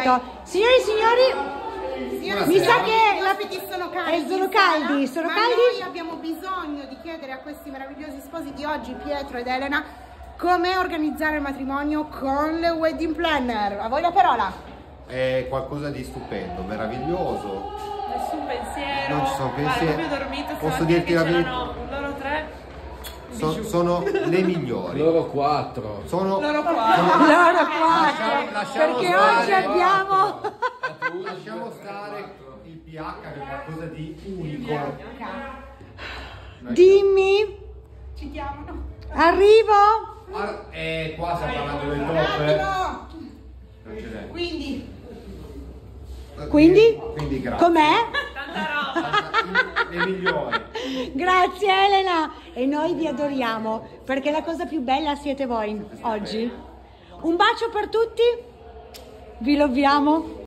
perfetto. Signori e signori, mi sa che gli ospiti sono caldi. Sono caldi, sono caldi. Noi abbiamo bisogno di chiedere a questi meravigliosi sposi di oggi, Pietro ed Elena, come organizzare il matrimonio con le wedding planner. A voi la parola. È qualcosa di stupendo, meraviglioso. Nessun pensiero. Non ci sono pensieri. Guarda, io ho dormito, posso dirti la verità. Loro tre. Sono le migliori. Loro quattro. Sono Loro qua. Loro qua, lasciamo perché stare. oggi abbiamo... Lasciamo stare il pH che è qualcosa di unico. Dimmi, Ci chiamano. arrivo? Qua stiamo parlando del top. Non ce n'è. Quindi? Grazie. Com'è? Tanta roba. Le migliori. Grazie Elena, e noi vi adoriamo perché la cosa più bella siete voi oggi. Un bacio per tutti, vi loviamo.